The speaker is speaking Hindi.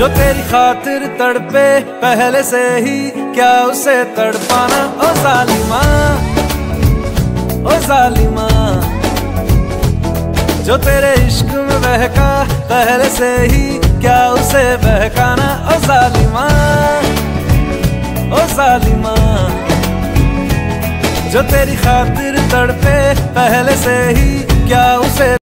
जो तेरी खातिर तड़पे पहले से ही, क्या उसे तड़पाना। ओ जालिमा, ओ जालिमा, जो तेरे इश्क में बहका पहले से ही, क्या उसे बहकाना। ओ जालिमा, ओ जालिमा, जो तेरी खातिर तड़पे पहले से ही, क्या उसे